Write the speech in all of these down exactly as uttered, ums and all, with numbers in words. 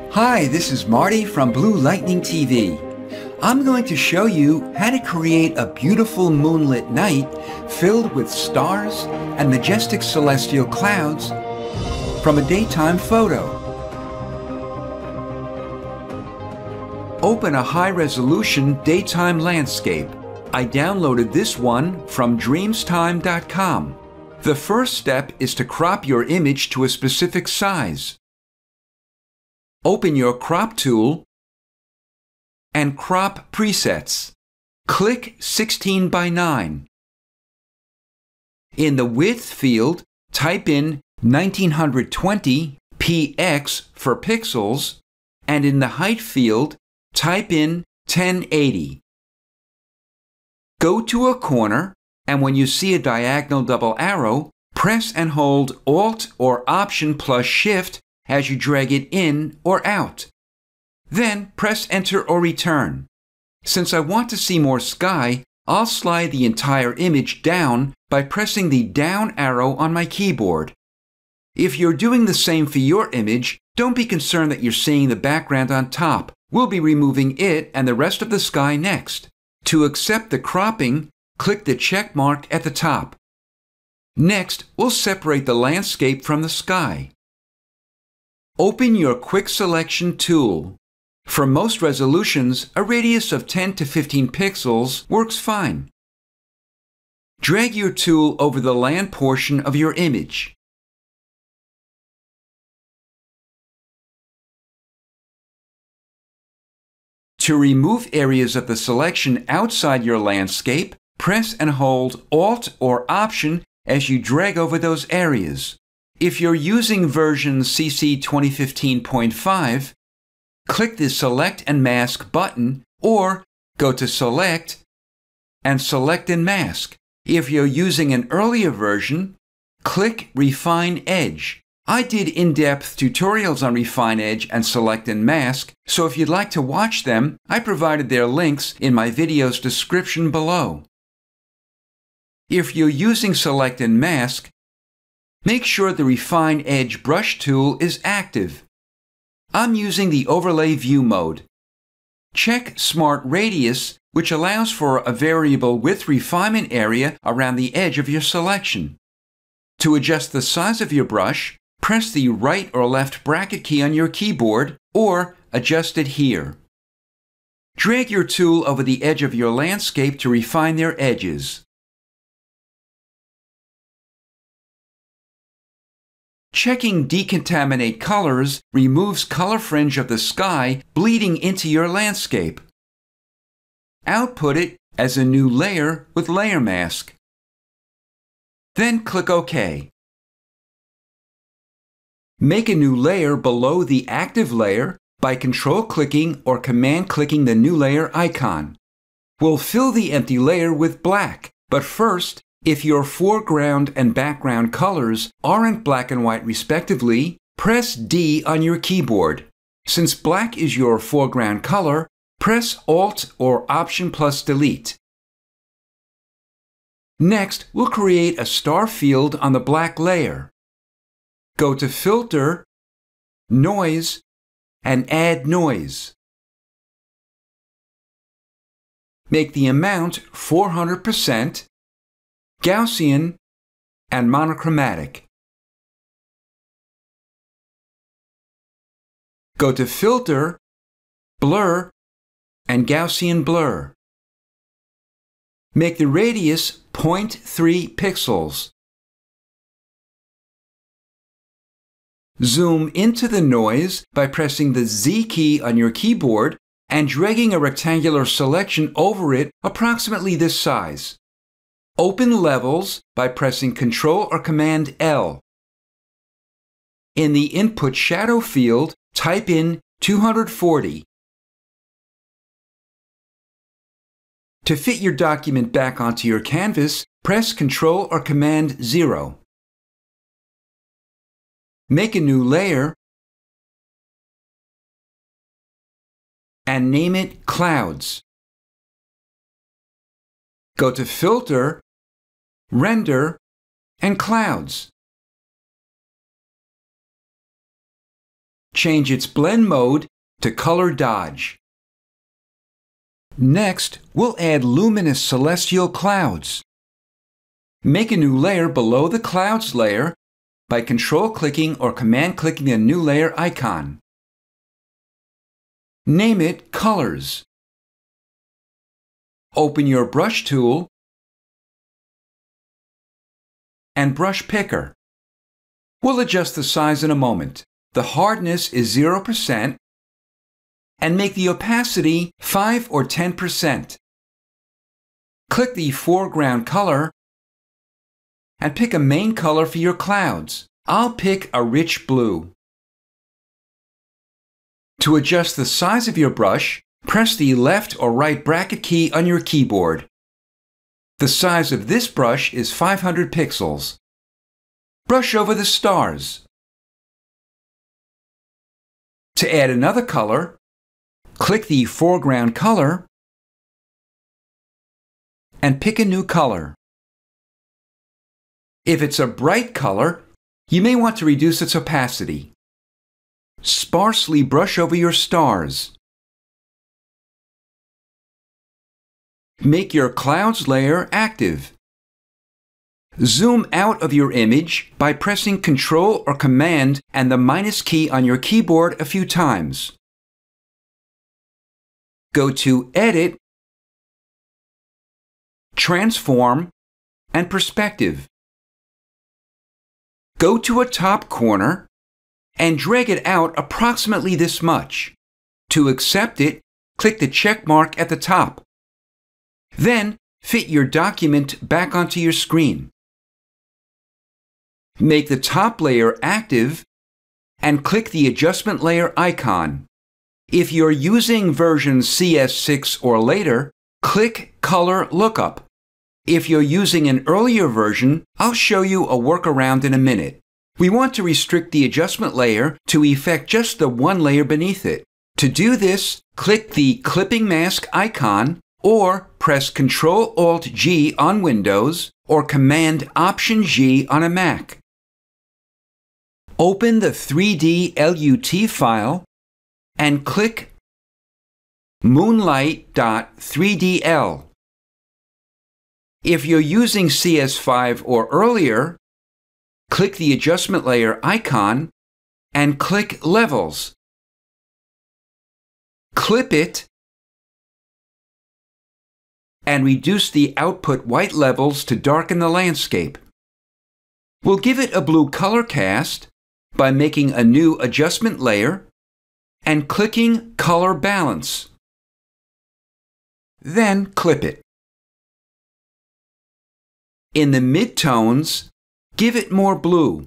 Hi, this is Marty from Blue Lightning T V. I'm going to show you how to create a beautiful moonlit night filled with stars and majestic celestial clouds from a daytime photo. Open a high-resolution daytime landscape. I downloaded this one from dreamstime dot com. The first step is to crop your image to a specific size. Open your crop tool and crop presets. Click sixteen by nine. In the width field, type in nineteen twenty p x for pixels, and in the height field, type in ten eighty. Go to a corner, and when you see a diagonal double arrow, press and hold Alt or Option plus Shift as you drag it in or out. Then press Enter or Return. Since I want to see more sky, I'll slide the entire image down by pressing the down arrow on my keyboard. If you're doing the same for your image, don't be concerned that you're seeing the background on top. We'll be removing it and the rest of the sky next. To accept the cropping, click the check mark at the top. Next, we'll separate the landscape from the sky. Open your Quick Selection tool. For most resolutions, a radius of ten to fifteen pixels works fine. Drag your tool over the land portion of your image. To remove areas of the selection outside your landscape, press and hold Alt or Option as you drag over those areas. If you're using version C C twenty fifteen point five, click the Select and Mask button, or go to Select and Select and Mask. If you're using an earlier version, click Refine Edge. I did in-depth tutorials on Refine Edge and Select and Mask, so if you'd like to watch them, I provided their links in my video's description below. If you're using Select and Mask, make sure the Refine Edge brush tool is active. I'm using the Overlay View mode. Check Smart Radius, which allows for a variable width refinement area around the edge of your selection. To adjust the size of your brush, press the right or left bracket key on your keyboard, or adjust it here. Drag your tool over the edge of your landscape to refine their edges. Checking Decontaminate Colors removes color fringe of the sky bleeding into your landscape. Output it as a new layer with Layer Mask. Then click OK. Make a new layer below the active layer by Control-clicking or Command-clicking the new layer icon. We'll fill the empty layer with black, but first, if your foreground and background colors aren't black and white respectively, press D on your keyboard. Since black is your foreground color, press Alt or Option plus Delete. Next, we'll create a star field on the black layer. Go to Filter, Noise, and Add Noise. Make the amount four hundred percent, Gaussian, and monochromatic. Go to Filter, Blur, and Gaussian Blur. Make the radius zero point three pixels. Zoom into the noise by pressing the Z key on your keyboard and dragging a rectangular selection over it approximately this size. Open Levels by pressing Control or Command L. In the Input Shadow field, type in two hundred forty. To fit your document back onto your canvas, press Control or Command zero. Make a new layer and name it Clouds. Go to Filter, Render, and Clouds. change its blend mode to color dodge. Next, we'll add luminous celestial clouds. Make a new layer below the clouds layer by control-clicking or command-clicking the new layer icon. Name it Colors. Open your brush tool and brush picker. We'll adjust the size in a moment. The hardness is zero percent and make the opacity five or ten percent. Click the foreground color and pick a main color for your clouds. I'll pick a rich blue. To adjust the size of your brush, press the left or right bracket key on your keyboard. The size of this brush is five hundred pixels. Brush over the stars. To add another color, click the foreground color and pick a new color. If it's a bright color, you may want to reduce its opacity. Sparsely brush over your stars. Make your clouds layer active. Zoom out of your image by pressing Control or Command and the minus key on your keyboard a few times. Go to Edit, Transform, and Perspective. Go to a top corner and drag it out approximately this much. To accept it, click the check mark at the top. Then, fit your document back onto your screen. Make the top layer active and click the adjustment layer icon. If you're using version C S six or later, click Color Lookup. If you're using an earlier version, I'll show you a workaround in a minute. We want to restrict the adjustment layer to effect just the one layer beneath it. To do this, click the clipping mask icon or press Control Alt G on Windows or Command Option G on a Mac. Open the three D L U T file and click moonlight dot three D L. If you're using C S five or earlier, click the adjustment layer icon and click Levels. Clip it and reduce the output white levels to darken the landscape. We'll give it a blue color cast by making a new adjustment layer and clicking Color Balance. Then clip it. In the midtones, give it more blue.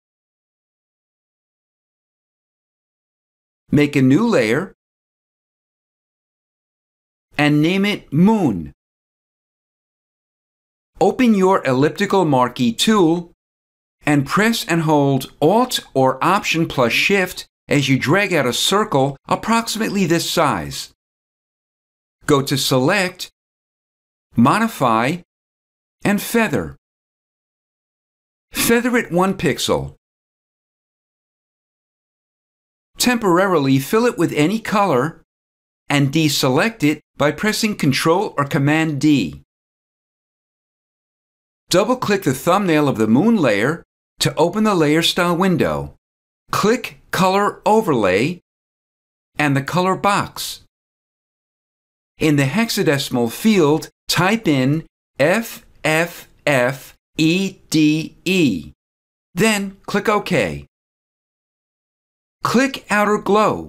Make a new layer and name it Moon. Open your elliptical marquee tool and press and hold Alt or Option plus Shift as you drag out a circle approximately this size. Go to Select, Modify, and Feather. Feather it one pixel. Temporarily fill it with any color and deselect it by pressing Control or Command D. Double-click the thumbnail of the moon layer to open the Layer Style window. Click Color Overlay and the color box. In the hexadecimal field, type in F F F E D E. Then click OK. Click Outer Glow.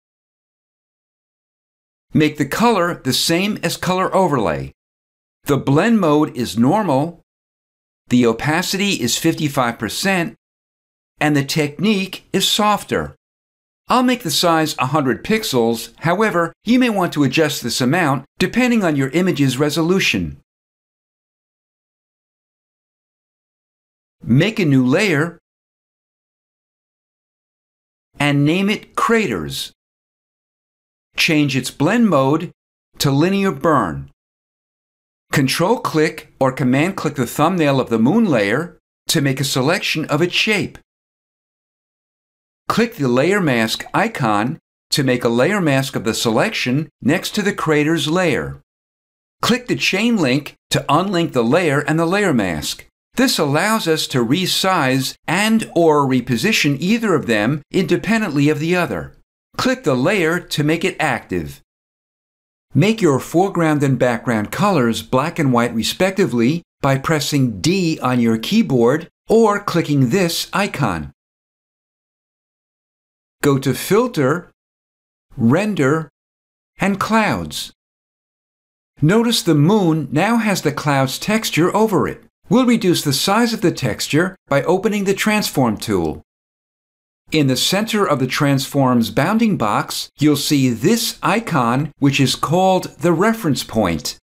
Make the color the same as Color Overlay. The blend mode is normal, the opacity is fifty-five percent, and the technique is softer. I'll make the size one hundred pixels, however, you may want to adjust this amount depending on your image's resolution. Make a new layer and name it Craters. Change its blend mode to Linear Burn. Control-click or Command-click the thumbnail of the moon layer to make a selection of its shape. Click the Layer Mask icon to make a layer mask of the selection next to the crater's layer. Click the chain link to unlink the layer and the layer mask. This allows us to resize and or reposition either of them independently of the other. Click the layer to make it active. Make your foreground and background colors black and white respectively by pressing D on your keyboard or clicking this icon. Go to Filter, Render, and Clouds. Notice the moon now has the cloud's texture over it. We'll reduce the size of the texture by opening the Transform tool. In the center of the Transform's bounding box, you'll see this icon, which is called the reference point.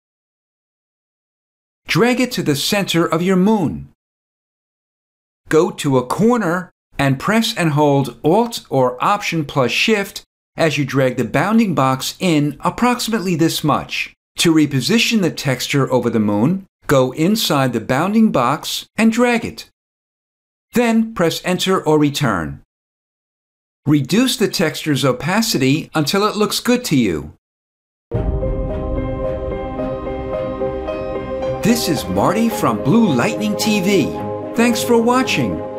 Drag it to the center of your moon. Go to a corner and press and hold Alt or Option plus Shift as you drag the bounding box in approximately this much. To reposition the texture over the moon, go inside the bounding box and drag it. Then press Enter or Return. Reduce the texture's opacity until it looks good to you. This is Marty from Blue Lightning T V. Thanks for watching.